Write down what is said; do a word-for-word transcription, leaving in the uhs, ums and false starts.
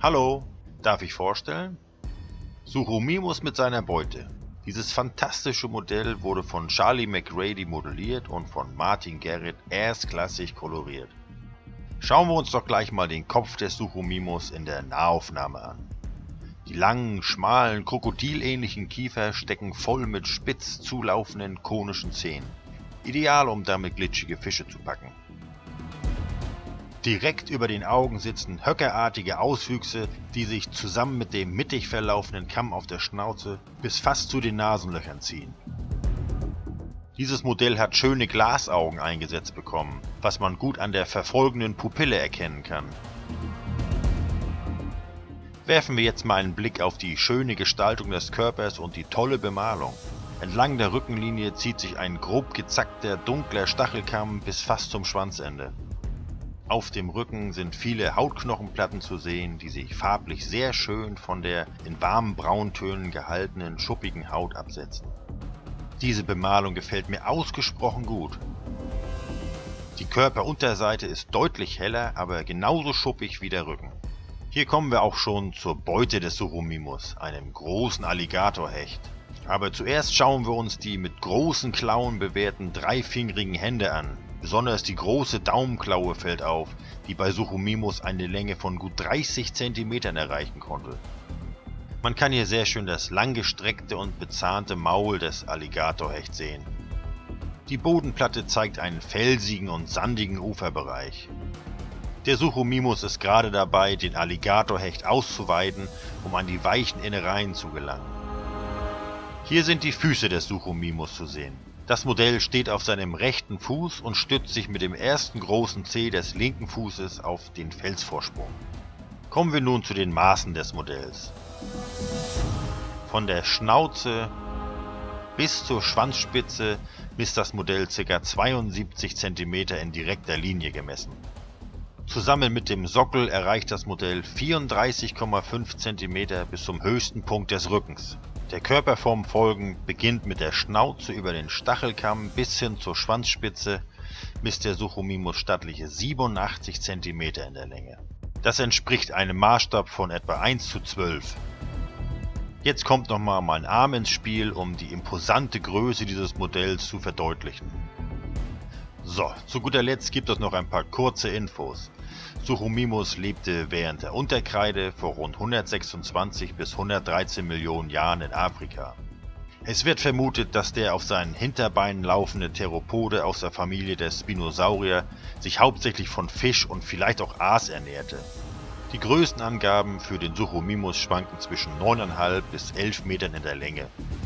Hallo, darf ich vorstellen? Suchomimus mit seiner Beute. Dieses fantastische Modell wurde von Charlie McGrady modelliert und von Martin Garrett erstklassig koloriert. Schauen wir uns doch gleich mal den Kopf des Suchomimus in der Nahaufnahme an. Die langen, schmalen, krokodilähnlichen Kiefer stecken voll mit spitz zulaufenden konischen Zähnen. Ideal, um damit glitschige Fische zu packen. Direkt über den Augen sitzen höckerartige Auswüchse, die sich zusammen mit dem mittig verlaufenden Kamm auf der Schnauze bis fast zu den Nasenlöchern ziehen. Dieses Modell hat schöne Glasaugen eingesetzt bekommen, was man gut an der verfolgenden Pupille erkennen kann. Werfen wir jetzt mal einen Blick auf die schöne Gestaltung des Körpers und die tolle Bemalung. Entlang der Rückenlinie zieht sich ein grob gezackter, dunkler Stachelkamm bis fast zum Schwanzende. Auf dem Rücken sind viele Hautknochenplatten zu sehen, die sich farblich sehr schön von der in warmen Brauntönen gehaltenen, schuppigen Haut absetzen. Diese Bemalung gefällt mir ausgesprochen gut. Die Körperunterseite ist deutlich heller, aber genauso schuppig wie der Rücken. Hier kommen wir auch schon zur Beute des Suchomimus, einem großen Alligatorhecht. Aber zuerst schauen wir uns die mit großen Klauen bewehrten dreifingerigen Hände an. Besonders die große Daumenklaue fällt auf, die bei Suchomimus eine Länge von gut dreißig Zentimetern erreichen konnte. Man kann hier sehr schön das langgestreckte und bezahnte Maul des Alligatorhechts sehen. Die Bodenplatte zeigt einen felsigen und sandigen Uferbereich. Der Suchomimus ist gerade dabei, den Alligatorhecht auszuweiden, um an die weichen Innereien zu gelangen. Hier sind die Füße des Suchomimus zu sehen. Das Modell steht auf seinem rechten Fuß und stützt sich mit dem ersten großen Zeh des linken Fußes auf den Felsvorsprung. Kommen wir nun zu den Maßen des Modells. Von der Schnauze bis zur Schwanzspitze misst das Modell ca. zweiundsiebzig Zentimeter in direkter Linie gemessen. Zusammen mit dem Sockel erreicht das Modell vierunddreißig Komma fünf Zentimeter bis zum höchsten Punkt des Rückens. Der Körperform folgend beginnt mit der Schnauze über den Stachelkamm bis hin zur Schwanzspitze, misst der Suchomimus stattliche siebenundachtzig Zentimeter in der Länge. Das entspricht einem Maßstab von etwa eins zu zwölf. Jetzt kommt nochmal mein Arm ins Spiel, um die imposante Größe dieses Modells zu verdeutlichen. So, zu guter Letzt gibt es noch ein paar kurze Infos. Suchomimus lebte während der Unterkreide vor rund hundertsechsundzwanzig bis hundertdreizehn Millionen Jahren in Afrika. Es wird vermutet, dass der auf seinen Hinterbeinen laufende Theropode aus der Familie der Spinosaurier sich hauptsächlich von Fisch und vielleicht auch Aas ernährte. Die Größenangaben für den Suchomimus schwanken zwischen neun Komma fünf bis elf Metern in der Länge.